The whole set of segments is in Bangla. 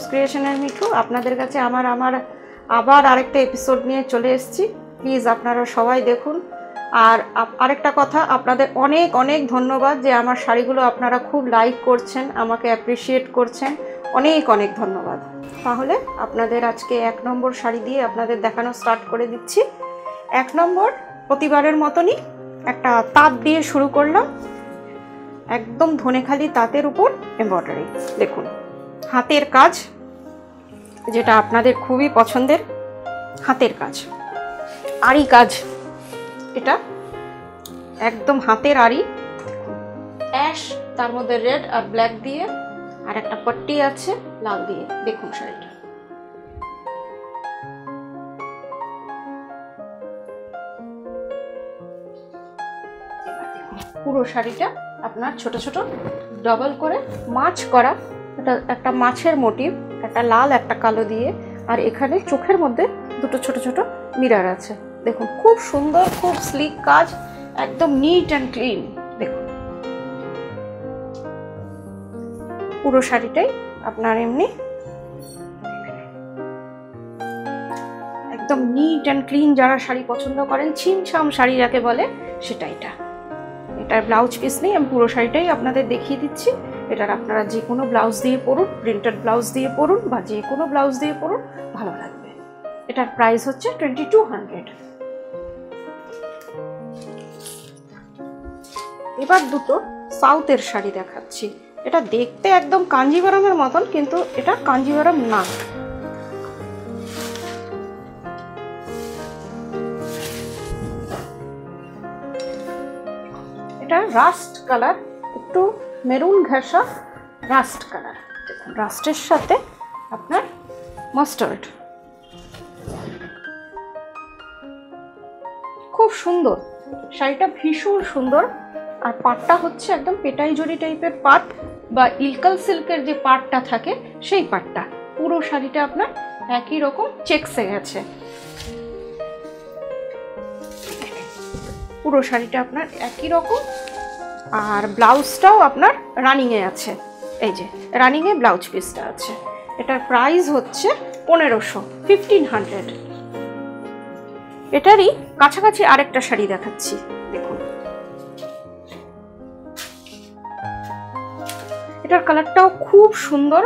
মিঠুস ক্রিয়েশনের মিঠু আপনাদের কাছে আমার আবার আরেকটা এপিসোড নিয়ে চলে এসেছি। প্লিজ আপনারা সবাই দেখুন। আর আরেকটা কথা, আপনাদের অনেক অনেক ধন্যবাদ যে আমার শাড়িগুলো আপনারা খুব লাইক করছেন, আমাকে অ্যাপ্রিসিয়েট করছেন, অনেক অনেক ধন্যবাদ। তাহলে আপনাদের আজকে 1 নম্বর শাড়ি দিয়ে আপনাদের দেখানো স্টার্ট করে দিচ্ছি। 1 নম্বর প্রতিবারের মতনই একটা তাঁত দিয়ে শুরু করলাম, একদম ধনেখালি তাঁতের উপর এমব্রয়ডারি। দেখুন হাতের কাজ, যেটা আপনাদের খুবই পছন্দের হাতের কাজ, আরি কাজ, এটা একদম হাতের আরি, অ্যাশ তার মধ্যে রেড আর ব্ল্যাক দিয়ে, আর একটা পট্টি আছে লাল দিয়ে। দেখুন শাড়িটা পুরো শাড়িটা আপনার ছোট ছোট ডবল করে মাছ করা, এটা একটা মাছের মোটিভ, একটা লাল একটা কালো দিয়ে, আর এখানে চোখের মধ্যে দুটো ছোট ছোট মিরর আছে। দেখুন খুব সুন্দর, খুব স্লিক কাজ, একদম নিট অ্যান্ড ক্লিন। দেখুন পুরো শাড়িটাই আপনার এমনি একদম নিট অ্যান্ড ক্লিন। যারা শাড়ি পছন্দ করেন, ছিমছাম শাড়ি যাকে বলে, সেটা এটার ব্লাউজ পিস নেই, আমি পুরো শাড়িটাই আপনাদের দেখিয়ে দিচ্ছি। এটার আপনারা যে কোনো ব্লাউজ দিয়ে পরুন, প্রিন্টেড ব্লাউজ দিয়ে পরুন বা যে কোনো ব্লাউজ দিয়ে পরুন, ভালো লাগবে। এটার প্রাইস হচ্ছে 2200। এবার দুটো সাউথের শাড়ি দেখাচ্ছি। এটা দেখতে একদম কাঞ্জিভারমের মতন, কিন্তু এটা কাঞ্জিভারম না। এটা রাস্ট কালার, একটু মেরুন ঘেঁষা রাস্ট কালার। দেখুন রাস্টের সাথে আপনার মাস্টার্ড, খুব সুন্দর শাড়িটা, ভীষণ সুন্দর। আর পাটটা হচ্ছে একদম পেটাই জরি টাইপের পাট বা ইলকাল সিল্কের যে পাটটা থাকে সেই পাটটা। পুরো শাড়িটা আপনার একই রকম চেকসে গেছে, পুরো শাড়িটা আপনার একই রকম। আর ব্লাউজটাও আপনার রানিংয়ে আছে, এই যে রানিংয়ে ব্লাউজ পিসটা আছে। এটার প্রাইস হচ্ছে 1500। এটারই কাছাকাছি আরেকটা শাড়ি দেখাচ্ছি। দেখুন এটার কালারটাও খুব সুন্দর।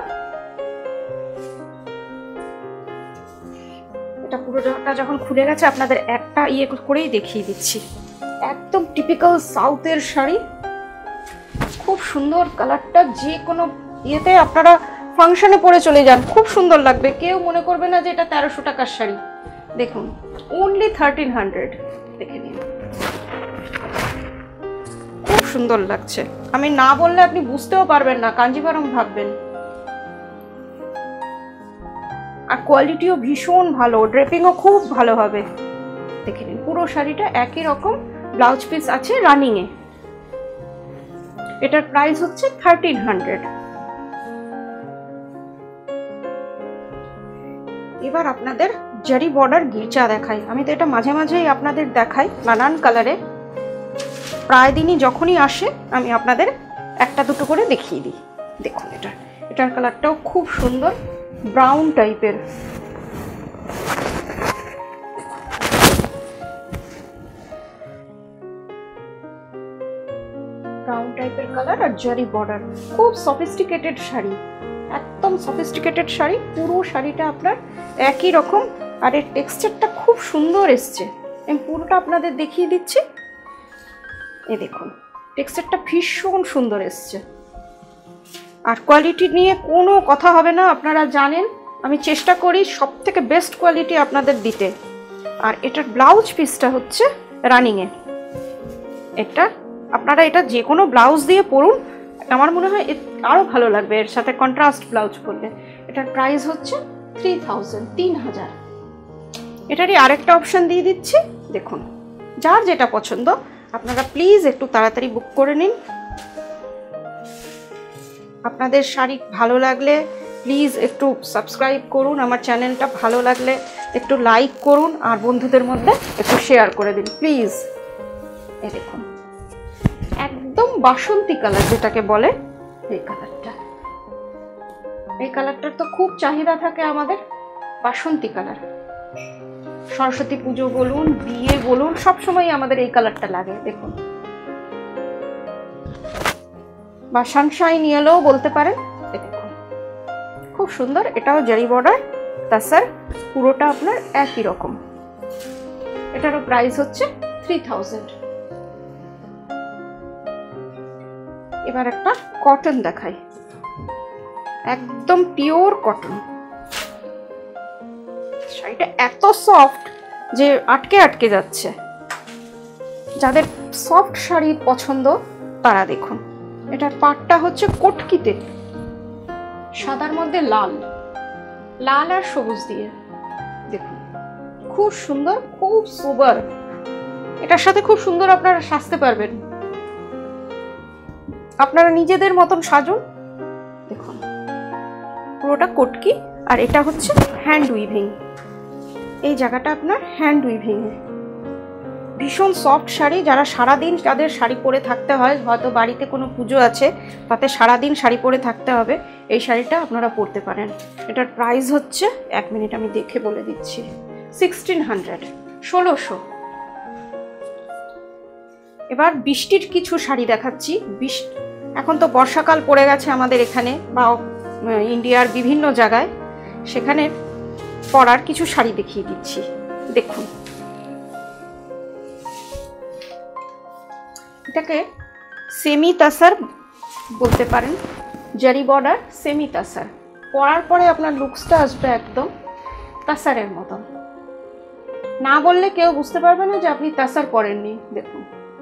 এটা পুরোটা যখন খুলে গেছে আপনাদের একটা করেই দেখিয়ে দিচ্ছি। একদম টিপিক্যাল সাউথের শাড়ি, খুব সুন্দর কালারটা। যে কোনো ইয়েতে আপনারা ফাংশনে পরে চলে যান, খুব সুন্দর লাগবে, কেউ মনে করবে না যে এটা 1300 টাকার শাড়ি। দেখুন অনলি 1300, দেখে নিন, খুব সুন্দর লাগছে। আমি না বললে আপনি বুঝতেও পারবেন না, কাঞ্জিভারম ভাববেন। আর কোয়ালিটিও ভীষণ ভালো, ড্রেপিংও খুব ভালো হবে। দেখে নিন পুরো শাড়িটা একই রকম, ব্লাউজ পিস আছে রানিংয়ে। এটার প্রাইস হচ্ছে 1300। এবার আপনাদের জারি বর্ডার গিরচা দেখাই। আমি তো এটা মাঝে মাঝেই আপনাদের দেখাই নানান কালারে, প্রায় দিনই যখনই আসে আমি আপনাদের একটা দুটো করে দেখিয়ে দিই। দেখুন এটার কালারটাও খুব সুন্দর, ব্রাউন টাইপের। ব্রাউন টাইপের কালার আর জারি বর্ডার, খুব সফিস্টিকেটেড শাড়ি, একদম সফিস্টিকেটেড শাড়ি। পুরো শাড়িটা আপনার একই রকম, আর এর টেক্সচারটা খুব সুন্দর এসছে। আমি পুরোটা আপনাদের দেখিয়ে দিচ্ছি। এ দেখুন টেক্সচারটা ভীষণ সুন্দর এসছে। আর কোয়ালিটি নিয়ে কোনো কথা হবে না, আপনারা জানেন আমি চেষ্টা করি সব থেকে বেস্ট কোয়ালিটি আপনাদের দিতে। আর এটার ব্লাউজ পিসটা হচ্ছে রানিংয়ে। আপনারা এটা যে কোনো ব্লাউজ দিয়ে পরুন, আমার মনে হয় আরও ভালো লাগবে এর সাথে কন্ট্রাস্ট ব্লাউজ পরলে। এটার প্রাইস হচ্ছে 3000। এটারই আরেকটা অপশান দিয়ে দিচ্ছি। দেখুন যার যেটা পছন্দ আপনারা প্লিজ একটু তাড়াতাড়ি বুক করে নিন। আপনাদের শাড়ি ভালো লাগলে প্লিজ একটু সাবস্ক্রাইব করুন, আমার চ্যানেলটা ভালো লাগলে একটু লাইক করুন, আর বন্ধুদের মধ্যে একটু শেয়ার করে দিন প্লিজ। এই দেখুন একদম বাসন্তী কালার যেটাকে বলে, এই কালারটা এই কালারটার তো খুব চাহিদা থাকে আমাদের, বাসন্তী কালার। সরস্বতী পুজো বলুন, বিয়ে বলুন, সবসময় আমাদের এই কালারটা লাগে। দেখুন, বা সানশাইন ইয়েলোও বলতে পারেন। দেখুন খুব সুন্দর, এটাও জারি বর্ডার তাসার, পুরোটা আপনার একই রকম। এটারও প্রাইস হচ্ছে 3000। এবার একটা কটন দেখাই, একদম পিওর কটন। শাড়িটা এত সফট যে আটকে আটকে যাচ্ছে। যাদের সফট শাড়ি পছন্দ তারা দেখুন, এটার পাটটা হচ্ছে কটকিতে, সাদার মধ্যে লাল, লাল আর সবুজ দিয়ে। দেখুন খুব সুন্দর, খুব সোবার। এটার সাথে খুব সুন্দর আপনারা সাজতে পারবেন, আপনারা নিজেদের মতন সাজুন। দেখুন পুরোটা কটকি, আর এটা হচ্ছে হ্যান্ড উইভিং। এই জায়গাটা আপনার হ্যান্ড উইভিং। ভীষণ সফট শাড়ি, যারা সারাদিন যাদের শাড়ি পরে থাকতে হয়, হয়তো বাড়িতে কোনো পুজো আছে তাতে সারাদিন শাড়ি পরে থাকতে হবে, এই শাড়িটা আপনারা পরতে পারেন। এটার প্রাইস হচ্ছে, 1 মিনিট আমি দেখে বলে দিচ্ছি, 1600, 1600। এবার বৃষ্টির কিছু শাড়ি দেখাচ্ছি। এখন তো বর্ষাকাল পড়ে গেছে আমাদের এখানে বা ইন্ডিয়ার বিভিন্ন জায়গায়, সেখানে পরার কিছু শাড়ি দেখিয়ে দিচ্ছি। দেখুন, এটাকে সেমি তাসার বলতে পারেন, জারি বর্ডার সেমি তাসার। পরার পরে আপনার লুকসটা আসবে একদম তাসারের মতন, না বললে কেউ বুঝতে পারবে না যে আপনি তাসার পরেননি। দেখুন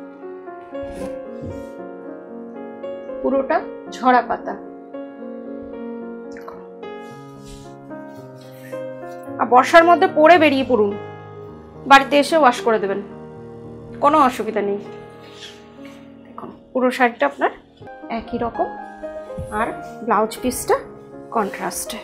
পুরোটা ঝরা পাতা। আর বর্ষার মধ্যে পরে বেরিয়ে পড়ুন, বাড়িতে এসে ওয়াশ করে দেবেন, কোনো অসুবিধা নেই। দেখুন পুরো শাড়িটা আপনার একই রকম, আর ব্লাউজ পিসটা কন্ট্রাস্টে।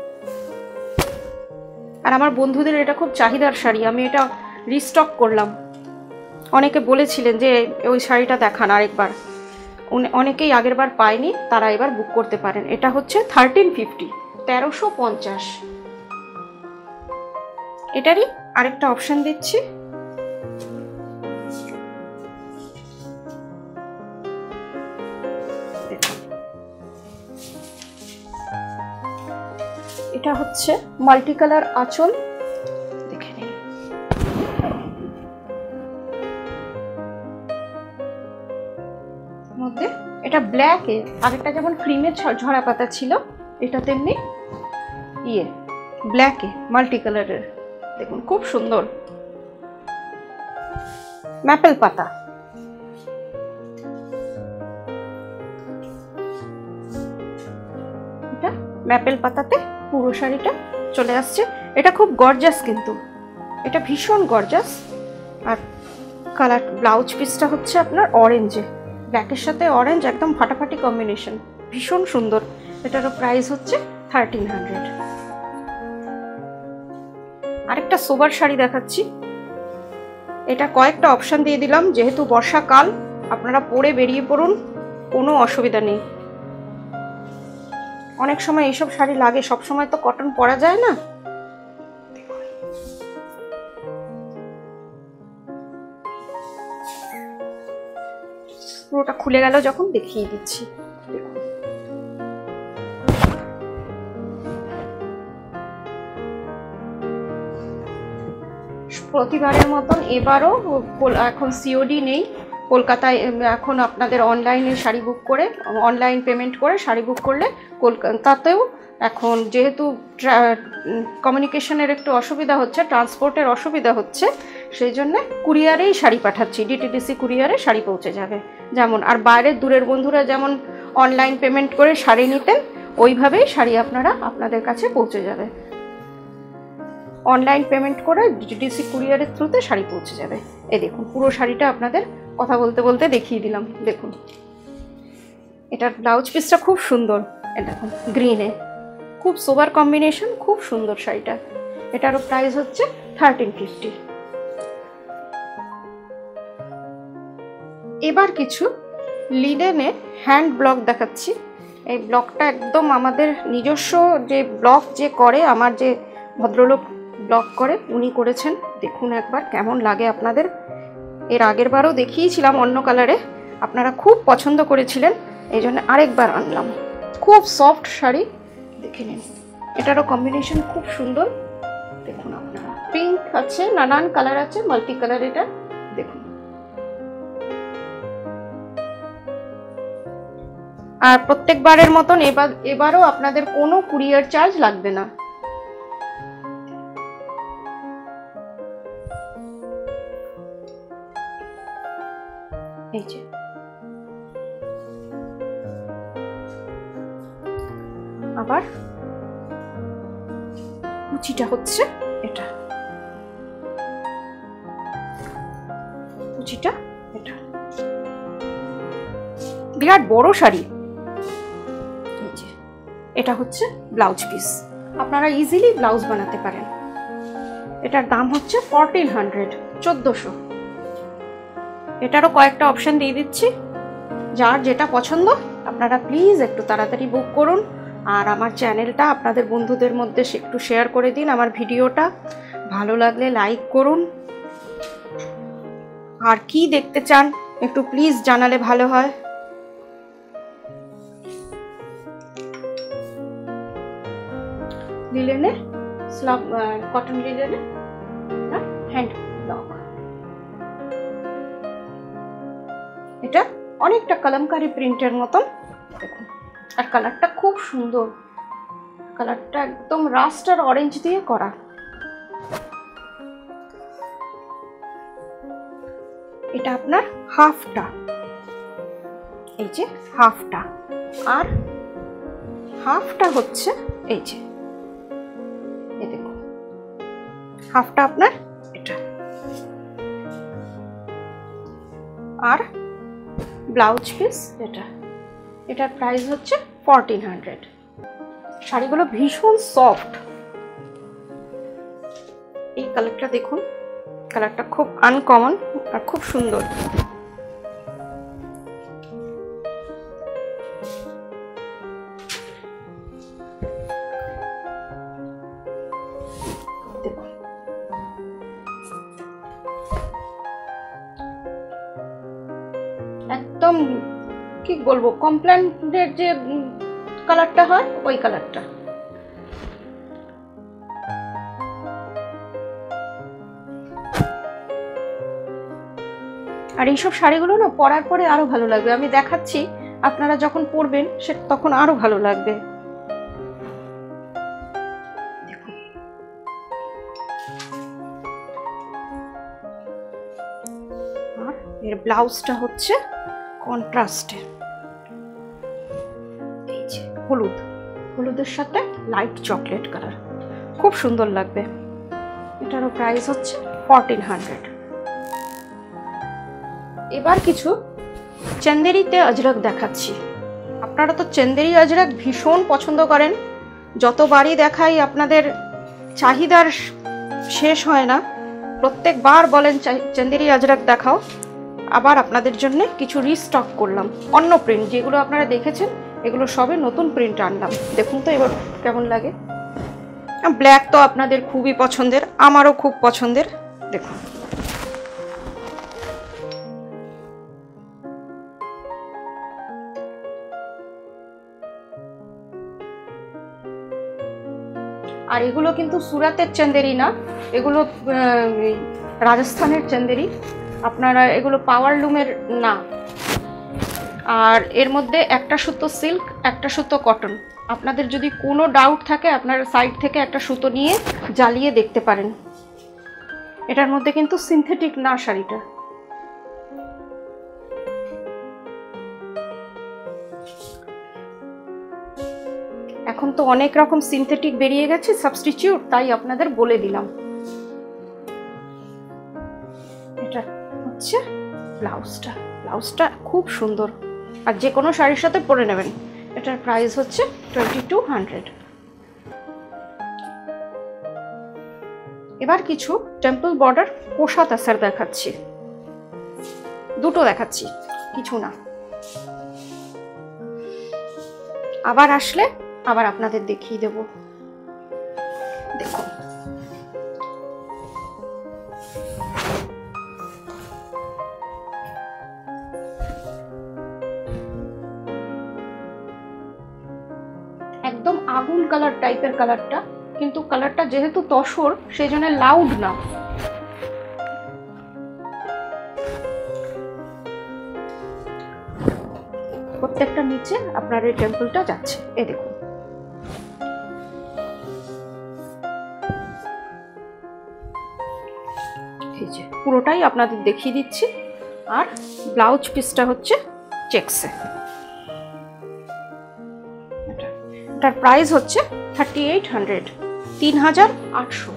আর আমার বন্ধুদের এটা খুব চাহিদার শাড়ি, আমি এটা রিস্টক করলাম। অনেকে বলেছিলেন যে ওই শাড়িটা দেখান আরেকবার, অনেকেই আগের বার পায়নি, তারা এবার বুক করতে পারেন। এটা হচ্ছে 1350, 1350। এটারই আরেকটা অপশন দিচ্ছি, এটা হচ্ছে মাল্টি কালার আঁচল। দেখে নিন, মধ্যে এটা ব্ল্যাকে, আরেকটা যেমন ক্রিমের ঝরা পাতা ছিল, এটা তেমনি ব্ল্যাকে মাল্টি কালারের। দেখুন খুব সুন্দর, ম্যাপেল পাতা। এটা ম্যাপেল পাতাতে পুরো শাড়িটা চলে আসছে। এটা খুব গর্জাস, কিন্তু এটা ভীষণ গর্জাস। আর কালার ব্লাউজ পিসটা হচ্ছে আপনার অরেঞ্জে, ব্ল্যাকের সাথে অরেঞ্জ, একদম ফাটাফাটি কম্বিনেশন, ভীষণ সুন্দর। এটারও প্রাইস হচ্ছে 1300। আরেকটা সোবার শাড়ি দেখাচ্ছি। এটা কয়েকটা অপশন দিয়ে দিলাম, যেহেতু বর্ষাকাল আপনারা পরে বেরিয়ে পড়ুন, কোনো অসুবিধা নেই। অনেক সময় এইসব শাড়ি লাগে, সব সময় তো কটন পরা যায় না। পুরোটা খুলে গেল যখন দেখিয়ে দিচ্ছি। প্রতিবারের মতন এবারও এখন সিওডি নেই কলকাতায়, এখন আপনাদের অনলাইনে শাড়ি বুক করে, অনলাইন পেমেন্ট করে শাড়ি বুক করলে কলকাতাতেও এখন যেহেতু কমিউনিকেশনের একটু অসুবিধা হচ্ছে, ট্রান্সপোর্টের অসুবিধা হচ্ছে, সেই জন্যে কুরিয়ারেই শাড়ি পাঠাচ্ছি, ডিটিডিসি কুরিয়ারে শাড়ি পৌঁছে যাবে। যেমন আর বাইরের দূরের বন্ধুরা যেমন অনলাইন পেমেন্ট করে শাড়ি নিতেন, ওইভাবেই শাড়ি আপনাদের কাছে পৌঁছে যাবে। অনলাইন পেমেন্ট করে ডিটিডিসি কুরিয়ারের থ্রুতে শাড়ি পৌঁছে যাবে। এই দেখুন পুরো শাড়িটা আপনাদের কথা বলতে বলতে দেখিয়ে দিলাম। দেখুন এটার ব্লাউজ পিসটা খুব সুন্দর, এটা দেখুন গ্রিনে, খুব সোবার কম্বিনেশন, খুব সুন্দর শাড়িটা। এটারও প্রাইস হচ্ছে 1350। এবার কিছু লিনেনে হ্যান্ড ব্লক দেখাচ্ছি। এই ব্লগটা একদম আমাদের নিজস্ব যে ব্লগ যে করে, আমার যে ভদ্রলোক ব্লগ করে উনি করেছেন। দেখুন একবার কেমন লাগে আপনাদের। এর আগের বারও দেখিয়েছিলাম অন্য কালারে, আপনারা খুব পছন্দ করেছিলেন, এই জন্য আরেকবার আনলাম। খুব সফট শাড়ি, দেখে নিন। এটারও কম্বিনেশন খুব সুন্দর। দেখুন আপনারা, পিঙ্ক আছে, নানান কালার আছে, মাল্টি কালার। এটা দেখুন। আর প্রত্যেকবারের মতন এবারও আপনাদের কোনো কুরিয়ার চার্জ লাগবে না। এই যে আবার কুচিটা হচ্ছে এটা, কুচিটা এটা বিরাট বড় শাড়ি। এই যে এটা হচ্ছে ব্লাউজ পিস, আপনারা ইজিলি ব্লাউজ বানাতে পারেন। এটার দাম হচ্ছে 1400, 1400। এটারও কয়েকটা অপশন দিয়ে দিচ্ছি, যার যেটা পছন্দ আপনারা প্লিজ একটু তাড়াতাড়ি বুক করুন। আর আমার চ্যানেলটা আপনাদের বন্ধুদের মধ্যে একটু শেয়ার করে দিন। আমার ভিডিওটা ভালো লাগলে লাইক করুন। আর কি দেখতে চান একটু প্লিজ জানালে ভালো হয়। লিলেনে স্লাব, কটন লিলেনে হ্যান্ড ব্লক। এটা অনেকটা কলমকারি প্রিন্টের মতন। দেখুন, আর কালারটা খুব সুন্দর, কালারটা একদম রাস্ট আর অরেঞ্জ দিয়ে করা। এটা আপনার হাফটা, এই যে হাফটা, আর হাফটা হচ্ছে এই যে, এই দেখুন হাফটা আপনার এটা। আর ব্লাউজ পিস এটা, এটার প্রাইস হচ্ছে 1400। শাড়িগুলো ভীষণ সফট। এই কালারটা দেখুন, কালারটা খুব আনকমন আর খুব সুন্দর। দেখুন একদম কি বলবো, কমপ্লেনের যে কালারটা হয় ওই কালারটা। আর এইসব শাড়িগুলো না পরার পরে আরো ভালো লাগবে। আমি দেখাচ্ছি, আপনারা যখন পরবেন সে তখন আরো ভালো লাগবে। আর এর ব্লাউজটা হচ্ছে কন্ট্রাস্টে, এই যে হলুদ, হলুদের সাথে লাইট চকলেট কালার, খুব সুন্দর লাগবে। এটারও প্রাইস হচ্ছে 1400। এবার কিছু চন্দেরিতে আজরক দেখাচ্ছি। আপনারা তো চন্দেরি আজরক ভীষণ পছন্দ করেন, যতবারই দেখাই আপনাদের চাহিদার শেষ হয় না। প্রত্যেকবার বলেন চন্দেরি আজরক দেখাও। আবার আপনাদের জন্য কিছু রিস্টক করলাম, অন্য প্রিন্ট যেগুলো আপনারা দেখেছেন এগুলো সবে নতুন প্রিন্ট আনলাম। দেখুন তো এবার কেমন লাগে। ব্ল্যাক তো আপনাদের খুবই পছন্দের, আমারও খুব পছন্দের। দেখুন আর এগুলো কিন্তু সুরাতের চন্দেরি না, এগুলো রাজস্থানের চন্দেরি। আপনারা এগুলো পাওয়ার লুমের না। আর এর মধ্যে একটা সুতো সিল্ক, একটা সুতো কটন। আপনাদের যদি কোনো ডাউট থাকে আপনারা সাইড থেকে একটা সুতো নিয়ে জ্বালিয়ে দেখতে পারেন। এটার মধ্যে কিন্তু সিনথেটিক না শাড়িটা। এখন তো অনেক রকম সিনথেটিক বেরিয়ে গেছে সাবস্টিটিউট, তাই আপনাদের বলে দিলাম। এটা হচ্ছে ব্লাউজটা, ব্লাউজটা খুব সুন্দর আর যে কোনো শাড়ির সাথে পরে নেবেন। এটার প্রাইস হচ্ছে 2200। এবার কিছু টেম্পল বর্ডার কোষা তাসার দেখাচ্ছি, দুটো দেখাচ্ছি, কিছু না। আবার আসলে আবার আপনাদের দেখিয়ে দেব। দেখুন একদম আগুন কালার টাইপের কালারটা, কিন্তু কালারটা যেহেতু তসর সেই জন্য লাউড না। প্রত্যেকটা নিচে আপনার এই টেম্পলটা যাচ্ছে, এই দেখুন। এই যে পুরোটাই আপনাদের দেখিয়ে দিচ্ছি। আর ব্লাউজ পিসটা হচ্ছে চেকসে। এটার প্রাইস হচ্ছে 3800, 3800।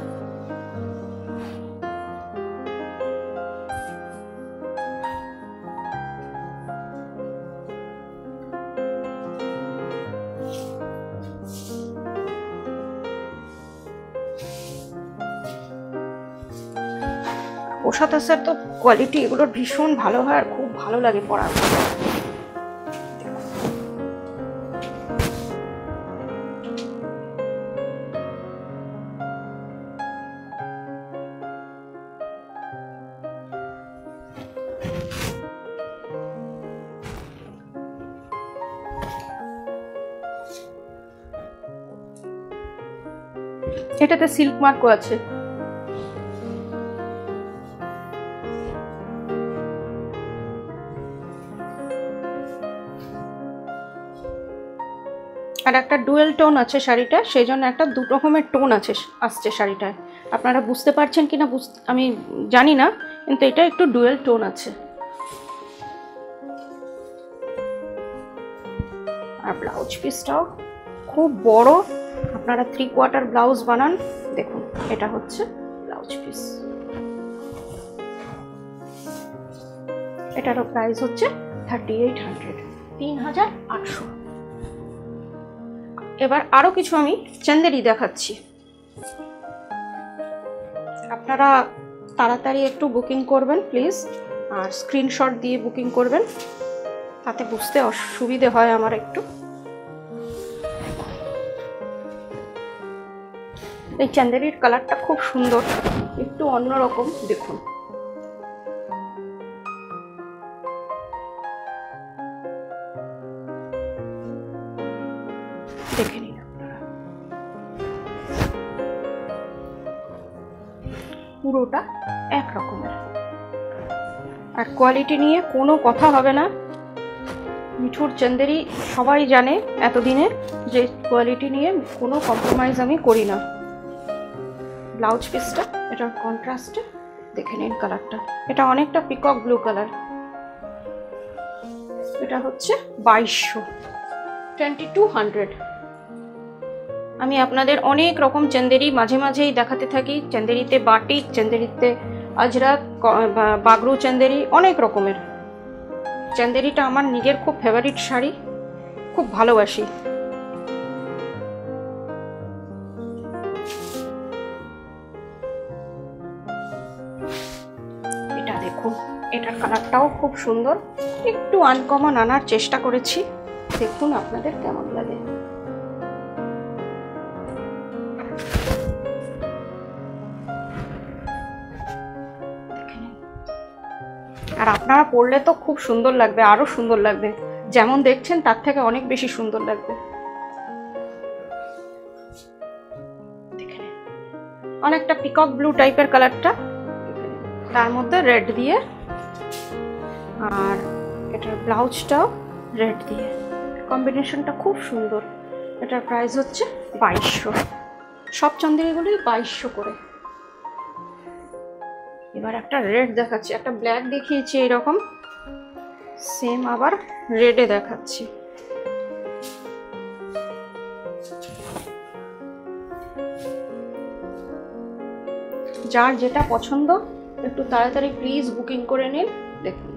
ওষাতাসের তো কোয়ালিটি এগুলোর ভীষণ ভালো হয় আর খুব ভালো লাগে পরার। এটাতে সিল্ক মার্কও আছে। আর একটা ডুয়েল টোন আছে শাড়িটা, সেই জন্য একটা দু রকমের টোন আসছে শাড়িটায়। আপনারা বুঝতে পারছেন কিনা আমি জানি না, কিন্তু এটা একটু ডুয়েল টোন আছে। আর ব্লাউজ পিসটাও খুব বড়, আপনারা 3/4 ব্লাউজ বানান। দেখুন এটা হচ্ছে ব্লাউজ পিস। এটারও প্রাইস হচ্ছে 3800, 3800। এবার আরো কিছু আমি চান্দেরি দেখাচ্ছি। আপনারা তাড়াতাড়ি একটু বুকিং করবেন প্লিজ, আর স্ক্রিনশট দিয়ে বুকিং করবেন, তাতে বুঝতে অসুবিধে হয় আমার একটু। এই চান্দেরির কালারটা খুব সুন্দর, একটু অন্যরকম। দেখুন দেখে নিন আপনারা, পুরোটা এক রকমের। আর কোয়ালিটি নিয়ে কোনো কথা হবে না। মিঠুর চান্দেরি সবাই জানে এতদিনে যে কোয়ালিটি নিয়ে কোনো কম্প্রোমাইজ আমি করি না। ব্লাউজ পিসটা এটার কন্ট্রাস্টে দেখে নিন কালারটা, এটা অনেকটা পিকক ব্লু কালার। এটা হচ্ছে 2200, 2200। আমি আপনাদের অনেক রকম চান্দেরি মাঝে মাঝেই দেখাতে থাকি। চান্দেরিতে বাটিক, চান্দেরিতে আজরাক, বাগরু চান্দেরি, অনেক রকমের। চান্দেরিটা আমার নিজের খুব ফেভারিট শাড়ি, খুব ভালোবাসি। এটা দেখুন, এটার কালারটাও খুব সুন্দর, একটু আনকমন আনার চেষ্টা করেছি। দেখুন আপনাদের কেমন লাগে। আর আপনারা পরলে তো খুব সুন্দর লাগবে, আরো সুন্দর লাগবে। যেমন দেখছেন তার থেকে অনেক বেশি সুন্দর লাগবে। অনেকটা পিকক ব্লু টাইপের কালারটা, তার মধ্যে রেড দিয়ে, আর এটার ব্লাউজটাও রেড দিয়ে, কম্বিনেশনটা খুব সুন্দর। এটার প্রাইস হচ্ছে 2200। সব চান্দেরিগুলোই 2200 করে। এবার একটা রেড দেখাচ্ছি, একটা ব্ল্যাক দেখিয়েছি এরকম, সেম আবার রেডে দেখাচ্ছি। যার যেটা পছন্দ একটু তাড়াতাড়ি প্লিজ বুকিং করে নিন। দেখুন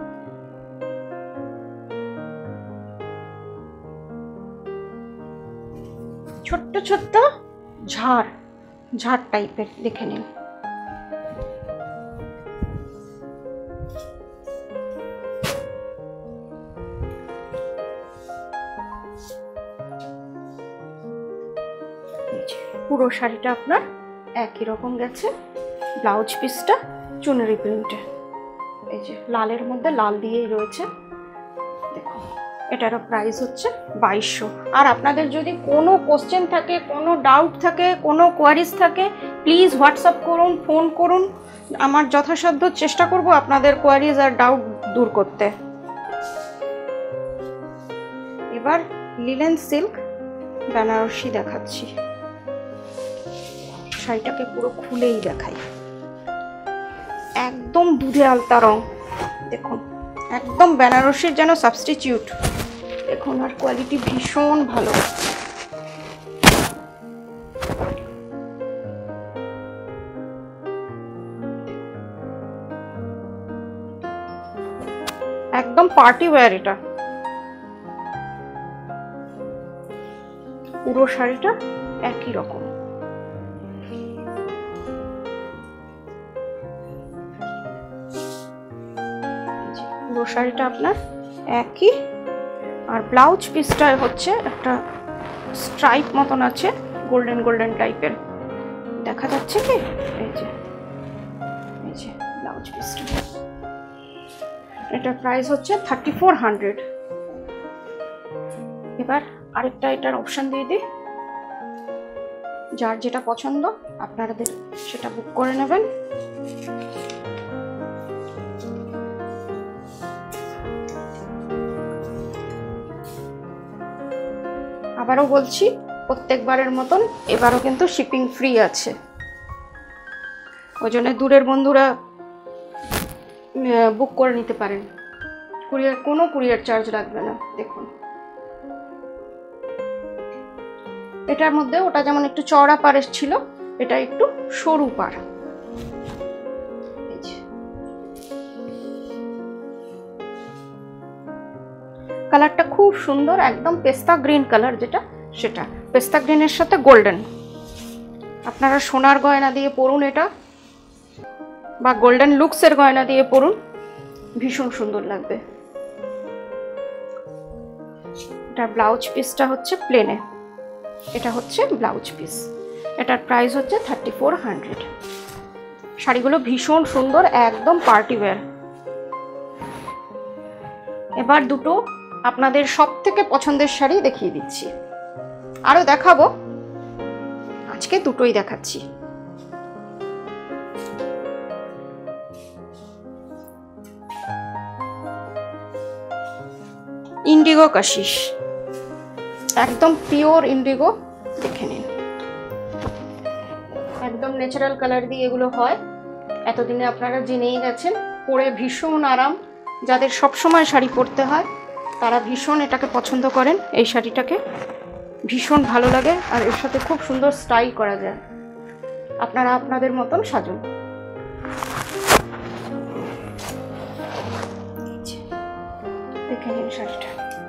ছোট্ট ছোট্ট ঝাড় ঝাড় টাইপের, দেখে নিন। পুরো শাড়িটা আপনার একই রকম গেছে। ব্লাউজ পিসটা চুনরি প্রিন্টে, এই যে লালের মধ্যে লাল দিয়েই রয়েছে। দেখুন, এটারও প্রাইস হচ্ছে 2200। আর আপনাদের যদি কোনো কোশ্চেন থাকে, কোনো ডাউট থাকে, কোনো কোয়ারিজ থাকে, প্লিজ হোয়াটসঅ্যাপ করুন, ফোন করুন। আমার যথাসাধ্য চেষ্টা করব আপনাদের কোয়ারিজ আর ডাউট দূর করতে। এবার লিলেন সিল্ক বেনারসি দেখাচ্ছি। শাড়িটাকে পুরো খুলেই দেখাই। একদম দুধে আলতা রং, দেখুন একদম বেনারসির যেন সাবস্টিটিউট। দেখুন, আর কোয়ালিটি ভীষণ ভালো। একদম পার্টি ওয়্যার এটা। পুরো শাড়িটা একই রকম। পুরো শাড়িটা আপনার একই। আর ব্লাউজ পিসটা হচ্ছে একটা স্ট্রাইপ মতন আছে, গোল্ডেন গোল্ডেন টাইপের, দেখা যাচ্ছে কি? এই যে ব্লাউজ পিসটা। এটার প্রাইস হচ্ছে 3400। এবার আরেকটা এটার অপশন দিয়ে দিই, যার যেটা পছন্দ আপনাদের সেটা বুক করে নেবেন। আবারও বলছি, প্রত্যেকবারের মতন এবারও কিন্তু শিপিং ফ্রি আছে। ওই জন্য দূরের বন্ধুরা বুক করে নিতে পারেন, কোনো কুরিয়ার চার্জ লাগবে না। দেখুন, এটার মধ্যে ওটা যেমন একটু চওড়া পাড়ের ছিল, এটা একটু সরু পাড়। কালারটা খুব সুন্দর, একদম পেস্তা গ্রিন কালার, যেটা সেটা পেস্তা গ্রিনের সাথে গোল্ডেন। আপনারা সোনার গয়না দিয়ে পরুন এটা, বা গোল্ডেন লুকসের গয়না দিয়ে পরুন, ভীষণ সুন্দর লাগবে। এটার ব্লাউজ পিসটা হচ্ছে প্লেনে, এটা হচ্ছে ব্লাউজ পিস। এটার প্রাইস হচ্ছে 3400। শাড়িগুলো ভীষণ সুন্দর, একদম পার্টি ওয়্যার। এবার দুটো আপনাদের সব থেকে পছন্দের শাড়ি দেখিয়ে দিচ্ছি, আরো দেখাবো, আজকে দুটোই দেখাচ্ছি। ইন্ডিগো কাশিস, একদম পিওর ইন্ডিগো, দেখে নিন। একদম ন্যাচারাল কালার দিয়ে এগুলো হয়, এতদিনে আপনারা জেনেই গেছেন। পরে ভীষণ আরাম, যাদের সব সময় শাড়ি পরতে হয় তারা ভীষণ এটাকে পছন্দ করেন। এই শাড়িটাকে ভীষণ ভালো লাগে, আর এর সাথে খুব সুন্দর স্টাইল করা যায়। আপনারা আপনাদের মতন সাজুন। দেখে নিন শাড়িটা,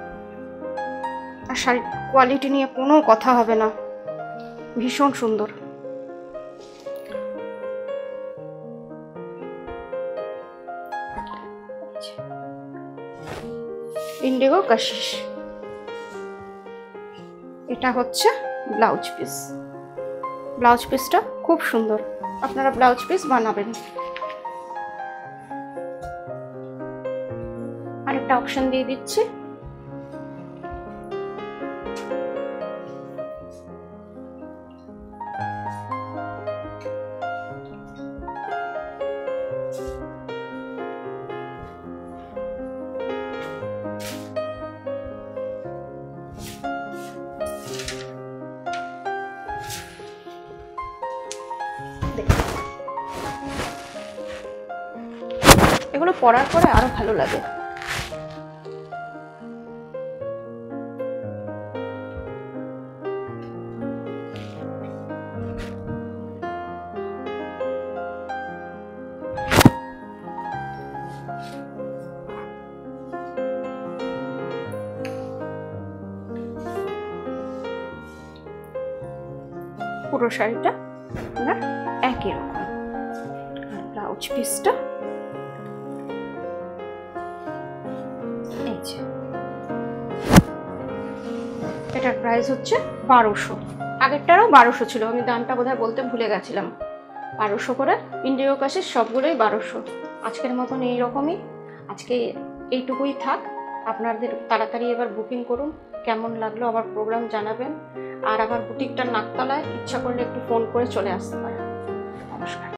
আর শাড়ির কোয়ালিটি নিয়ে কোনো কথা হবে না, ভীষণ সুন্দর। ইন্ডিগো কাশিস, এটা হচ্ছে ব্লাউজ পিস। ব্লাউজ পিসটা খুব সুন্দর, আপনারা ব্লাউজ পিস বানাবেন। আরেকটা অপশন দিয়ে দিচ্ছি, এগুলো পরার পরে আরো ভালো লাগে। পুরো শাড়িটা আপনার একই রকম, আর ব্লাউজ পিসটা এটার প্রাইস হচ্ছে 1200। আগেরটারও 1200 ছিল, আমি দামটা বোধহয় বলতে ভুলে গেছিলাম। 1200 করে ইন্ডিগো কাশের সবগুলোই 1200। আজকের মতন এইরকমই, আজকে এইটুকুই থাক। আপনাদের তাড়াতাড়ি এবার বুকিং করুন। কেমন লাগলো আমার প্রোগ্রাম জানাবেন। আর আমার বুটিকটা নাকতলায়, ইচ্ছা করলে একটু ফোন করে চলে আসতে পারেন। নমস্কার।